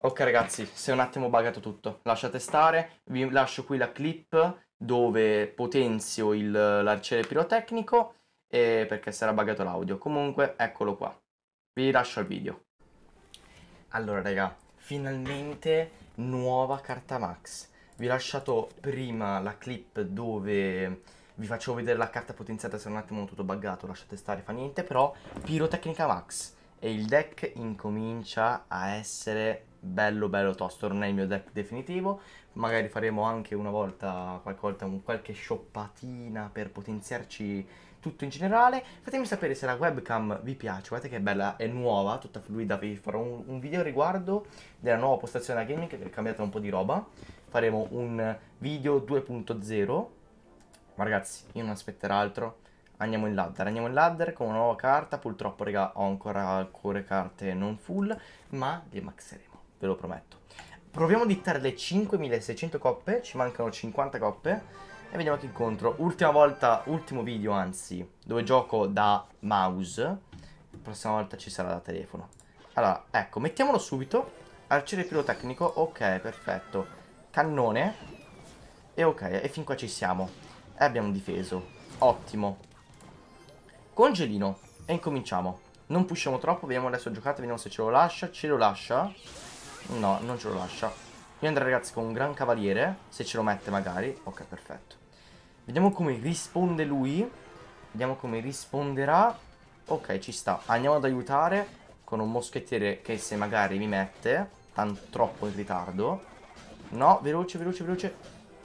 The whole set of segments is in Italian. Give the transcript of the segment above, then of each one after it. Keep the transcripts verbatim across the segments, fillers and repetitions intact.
Ok ragazzi, si è un attimo buggato tutto, lasciate stare, vi lascio qui la clip dove potenzio il- l'arciere pirotecnico e perché si era buggato l'audio. Comunque, eccolo qua, vi lascio il video. Allora raga, finalmente nuova carta Max. Vi ho lasciato prima la clip dove vi facevo vedere la carta potenziata, se è un attimo tutto buggato, lasciate stare, fa niente, però pirotecnica Max. E il deck incomincia a essere bello bello tosto, non è il mio deck definitivo, magari faremo anche una volta, qualche volta, un, qualche shoppatina per potenziarci tutto in generale. Fatemi sapere se la webcam vi piace, guardate che bella, è nuova, tutta fluida, vi farò un, un video a riguardo della nuova postazione da gaming che è cambiata un po' di roba. Faremo un video due punto zero, ma ragazzi io non aspetterò altro. Andiamo in ladder, andiamo in ladder con una nuova carta. Purtroppo, raga, ho ancora alcune carte non full, ma le maxeremo, ve lo prometto. Proviamo a dittare le cinquemilaseicento coppe, ci mancano cinquanta coppe e vediamo che incontro. Ultima volta, ultimo video anzi, dove gioco da mouse. La prossima volta ci sarà da telefono. Allora, ecco, mettiamolo subito. Arciere pirotecnico, ok, perfetto. Cannone. E ok, e fin qua ci siamo. E abbiamo difeso. Ottimo. Congelino. E incominciamo. Non pushiamo troppo, vediamo adesso giocate, vediamo se ce lo lascia. Ce lo lascia? No, non ce lo lascia. Io andrei ragazzi con un gran cavaliere, se ce lo mette magari. Ok, perfetto. Vediamo come risponde lui. Vediamo come risponderà. Ok, ci sta. Andiamo ad aiutare con un moschettiere che se magari mi mette tanto troppo in ritardo. No, veloce, veloce, veloce.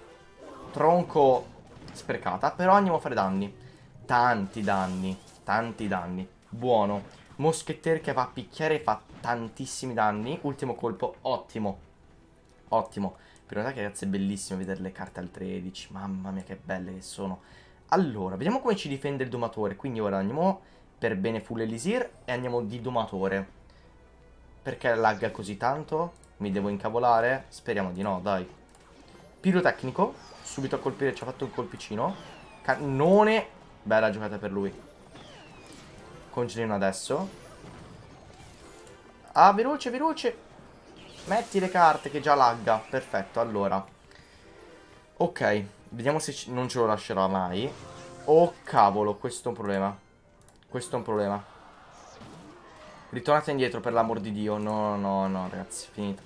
Tronco sprecata, però andiamo a fare danni. Tanti danni, tanti danni. Buono. Moschettiere che va a picchiare e fa tantissimi danni. Ultimo colpo, ottimo. Ottimo. Per realtà che ragazzi è bellissimo vedere le carte al tredici. Mamma mia che belle che sono. Allora, vediamo come ci difende il domatore. Quindi ora andiamo per bene full elisir e andiamo di domatore. Perché lagga così tanto? Mi devo incavolare? Speriamo di no, dai. Pirotecnico. Subito a colpire, ci ha fatto un colpicino. Cannone. Bella giocata per lui. Congelino adesso. Ah, veloce, veloce. Metti le carte che già lagga. Perfetto, allora. Ok, vediamo se ci- non ce lo lascerà mai. Oh cavolo, questo è un problema. Questo è un problema. Ritornate indietro per l'amor di Dio. No, no, no, ragazzi, finita.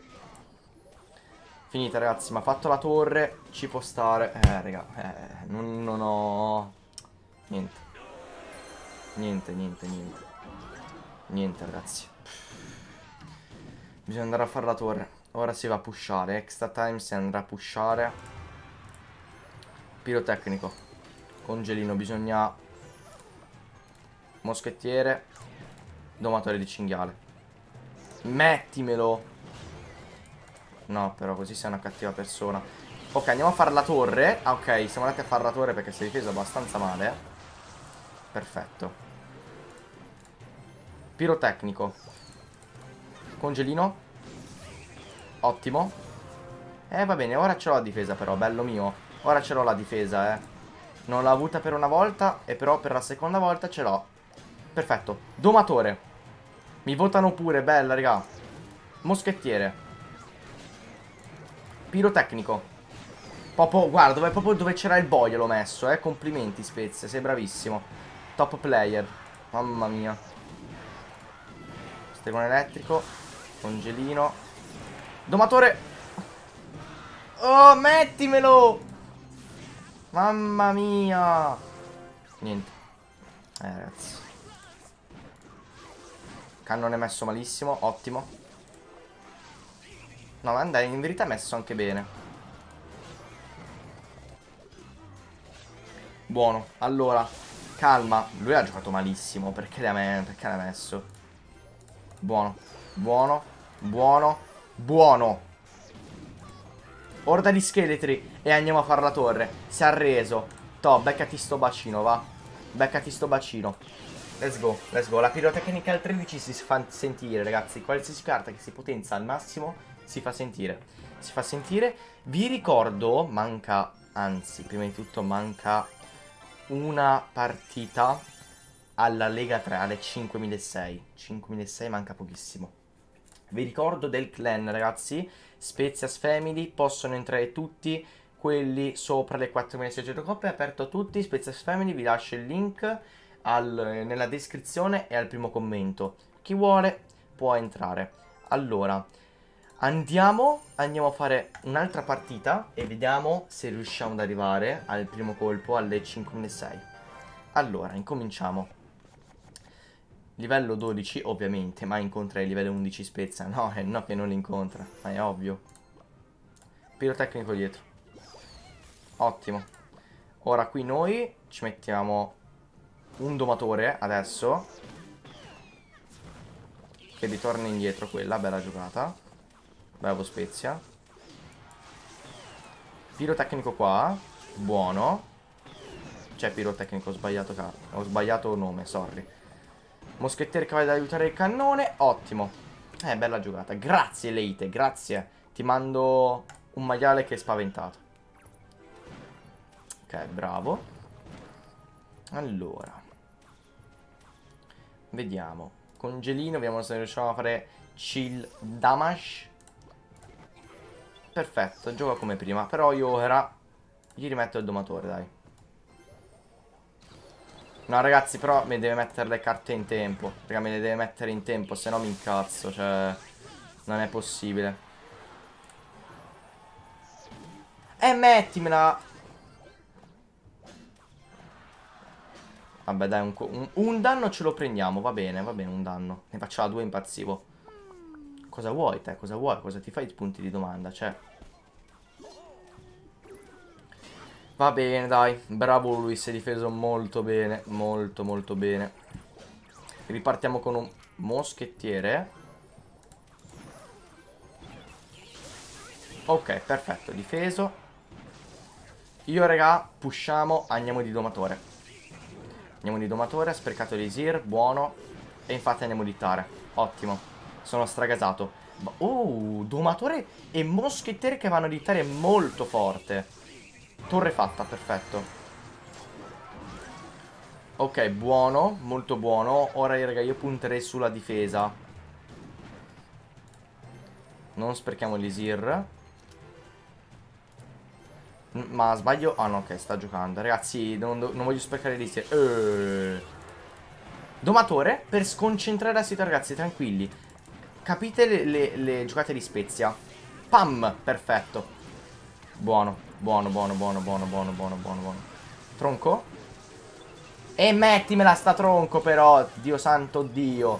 Finita, ragazzi, mi ha fatto la torre. Ci può stare. Eh, raga, eh, non, non ho... Niente. Niente, niente, niente. Niente, ragazzi. Bisogna andare a fare la torre. Ora si va a pushare. Extra time si andrà a pushare. Pirotecnico. Congelino, bisogna... Moschettiere. Domatore di cinghiale. Mettimelo. No, però così sei una cattiva persona. Ok, andiamo a fare la torre. Ah, ok, siamo andati a fare la torre perché si è difeso abbastanza male. Perfetto. Pirotecnico. Congelino. Ottimo. Eh, va bene, ora ce l'ho la difesa però, bello mio. Ora ce l'ho la difesa, eh. Non l'ho avuta per una volta, e però per la seconda volta ce l'ho. Perfetto. Domatore. Mi votano pure, bella, raga. Moschettiere. Pirotecnico. Proprio, guarda, dove, proprio dove c'era il boia l'ho messo, eh. Complimenti, Spezia, sei bravissimo. Top player. Mamma mia. Stregone elettrico. Congelino. Domatore. Oh, mettimelo. Mamma mia. Niente. Eh, ragazzi. Cannone messo malissimo, ottimo. No, ma dai, in verità è messo anche bene. Buono, allora, calma. Lui ha giocato malissimo, perché l'ha me perché l'ha messo? Buono, buono, buono, buono. Orda di scheletri e andiamo a fare la torre. Si è arreso. Toh, beccati sto bacino, va. Beccati sto bacino. Let's go, let's go. La pirotecnica al tredici si fa sentire, ragazzi. Qualsiasi carta che si potenzia al massimo si fa sentire. Si fa sentire. Vi ricordo, manca, anzi, prima di tutto manca una partita alla Lega tre, alle cinquemilaseicento. cinquemilaseicento manca pochissimo. Vi ricordo del clan, ragazzi. Spezias Family, possono entrare tutti quelli sopra le quattromilaseicento coppie, è aperto a tutti. Spezias Family, vi lascio il link al, nella descrizione e al primo commento. Chi vuole può entrare. Allora, andiamo, andiamo a fare un'altra partita e vediamo se riusciamo ad arrivare al primo colpo alle cinquemilasei. Allora, incominciamo. Livello dodici, ovviamente, ma incontra il livello undici Spezia. No, è no che non li incontra, ma è ovvio. Pirotecnico dietro. Ottimo. Ora qui noi ci mettiamo un domatore adesso, che ritorna indietro quella, bella giocata. Bravo Spezia. Pirotecnico qua, buono. C'è pirotecnico, ho sbagliato, ho sbagliato nome, sorry. Moschettiere che va ad aiutare il cannone, ottimo. Eh, bella giocata, grazie Leite, grazie. Ti mando un maiale che è spaventato. Ok, bravo. Allora, vediamo. Congelino, vediamo se riusciamo a fare chill damage. Perfetto, gioca come prima. Però io ora gli rimetto il domatore, dai. No, ragazzi, però mi deve mettere le carte in tempo. Raga, me le deve mettere in tempo, se no mi incazzo. Cioè, non è possibile. E mettimela. Vabbè, dai, un, un, un danno ce lo prendiamo. Va bene, va bene, un danno. Ne facciamo due, impazzivo. Cosa vuoi te? Cosa vuoi? Cosa ti fai i punti di domanda? Cioè... Va bene, dai. Bravo lui, si è difeso molto bene. Molto, molto bene. Ripartiamo con un moschettiere. Ok, perfetto, difeso. Io, raga, pushiamo, andiamo di domatore. Andiamo di domatore, ha sprecato l'Isir, buono. E infatti andiamo di Tare. Ottimo. Sono stragasato. Oh, domatore e moschettiere che vanno di Tare molto forte. Torre fatta, perfetto. Ok, buono, molto buono. Ora, raga, io punterei sulla difesa. Non sprechiamo l'Isir. Ma sbaglio? Ah no, ok, sta giocando. Ragazzi, non, non voglio sprecare l'Isir. Eeeh. Domatore per sconcentrare la situazione, ragazzi, tranquilli. Capite le, le, le giocate di Spezia? Pam, perfetto. Buono, buono, buono, buono, buono, buono, buono, buono, buono. Tronco? E mettimela sta tronco però, Dio santo Dio.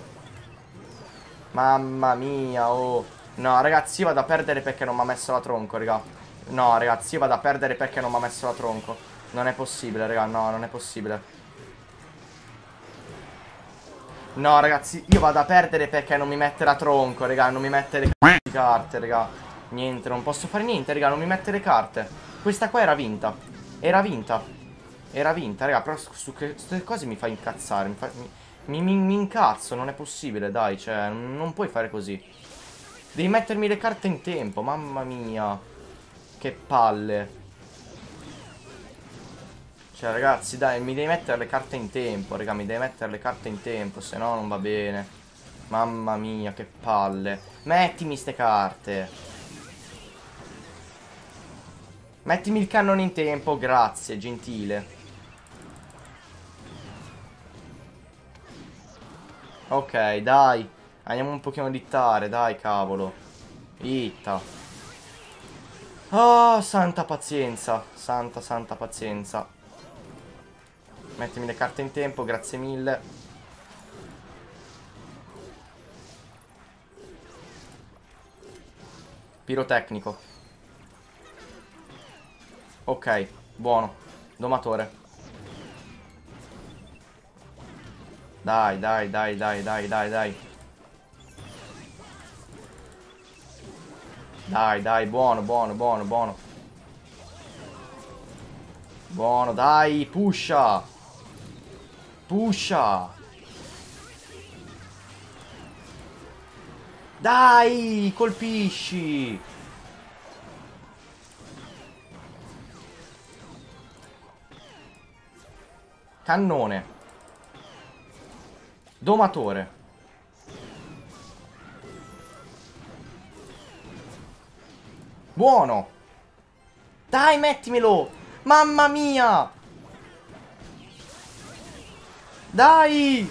Mamma mia, oh. No, ragazzi, io vado a perdere perché non mi ha messo la tronco, raga. No, ragazzi, io vado a perdere perché non mi ha messo la tronco. Non è possibile, raga, no, non è possibile. No, ragazzi, io vado a perdere perché non mi mette la tronco, raga. Non mi mette le carte, raga. Niente, non posso fare niente, raga. Non mi mette le carte. Questa qua era vinta. Era vinta. Era vinta, raga. Però su queste cose mi fa incazzare. Mi, fa, mi, mi, mi incazzo, non è possibile, dai. Cioè, non puoi fare così. Devi mettermi le carte in tempo, mamma mia. Che palle. Cioè, ragazzi, dai, mi devi mettere le carte in tempo, raga, mi devi mettere le carte in tempo, se no non va bene. Mamma mia, che palle. Mettimi ste carte. Mettimi il cannone in tempo, grazie, gentile. Ok, dai. Andiamo un pochino a dittare, dai, cavolo. Itta. Oh, santa pazienza. Santa, santa pazienza. Mettimi le carte in tempo, grazie mille. Pirotecnico. Ok, buono. Domatore. Dai, dai, dai, dai, dai, dai, dai. Dai, dai, buono, buono, buono, buono. Buono, dai, pusha. Pusha. Dai, colpisci. Cannone. Domatore. Buono. Dai, mettimelo. Mamma mia. Dai.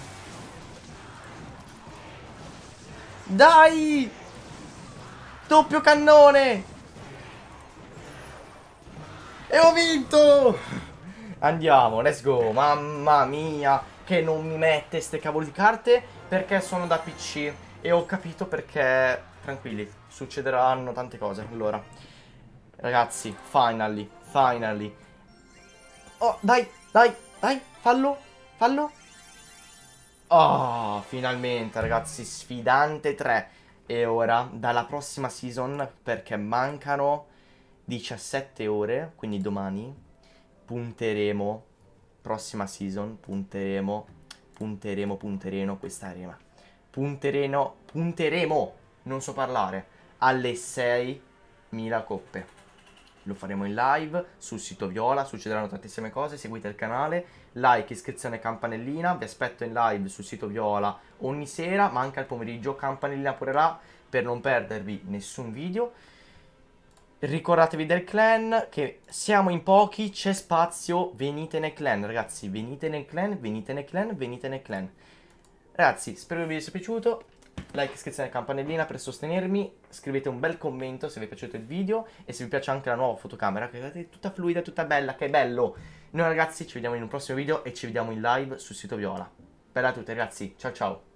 Dai. Doppio cannone. E ho vinto. Andiamo, let's go. Mamma mia, che non mi mette ste cavolo di carte perché sono da P C. E ho capito perché. Tranquilli, succederanno tante cose. Allora, ragazzi, finally, finally. Oh, dai, dai, dai, fallo, fallo. Oh, finalmente, ragazzi, sfidante tre. E ora, dalla prossima season, perché mancano diciassette ore, quindi domani, punteremo, prossima season, punteremo, punteremo, punteremo questa arena. Punteremo, punteremo, non so parlare, alle seimila coppe. Lo faremo in live sul sito Viola, succederanno tantissime cose, seguite il canale, like, iscrizione e campanellina, vi aspetto in live sul sito Viola ogni sera, ma anche al pomeriggio, campanellina pure là per non perdervi nessun video. Ricordatevi del clan, che siamo in pochi, c'è spazio, venite nel clan, ragazzi, venite nel clan, venite nel clan, venite nel clan. Ragazzi, spero che il video sia piaciuto. Like, iscrizione e campanellina per sostenermi. Scrivete un bel commento se vi è piaciuto il video e se vi piace anche la nuova fotocamera, che è tutta fluida, tutta bella, che bello. Noi ragazzi ci vediamo in un prossimo video e ci vediamo in live sul sito Viola. Bella a tutti ragazzi, ciao ciao.